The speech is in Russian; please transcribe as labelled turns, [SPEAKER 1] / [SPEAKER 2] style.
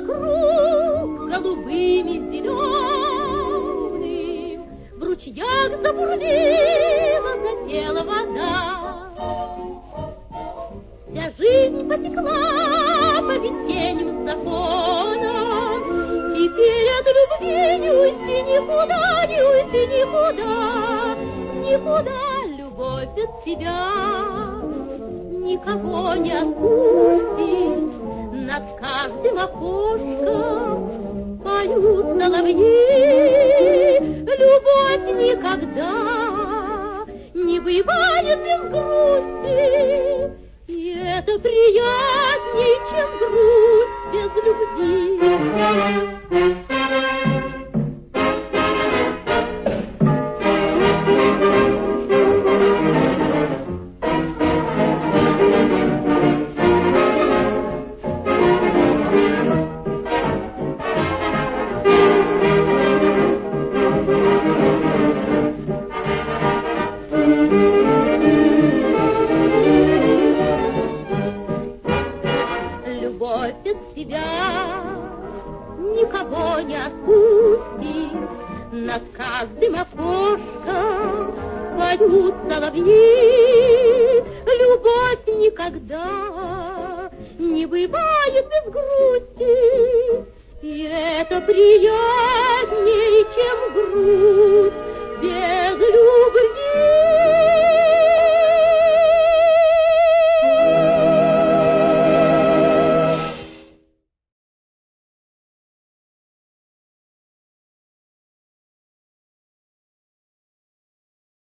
[SPEAKER 1] вокруг голубым и зеленым, в ручьях забурлила, запела вода. Вся жизнь потекла по весенним законам, теперь от любви не уйти никуда, не уйти никуда, никуда любовь от себя никого не отпустит. Над каждым окошком поют соловьи. Любовь никогда не бывает без грусти, и это приятней, чем грусть без любви. Никого не отпустит, над каждым окошком поют соловьи. Любовь никогда не бывает без грусти, и это приятнее, чем грусть без любви.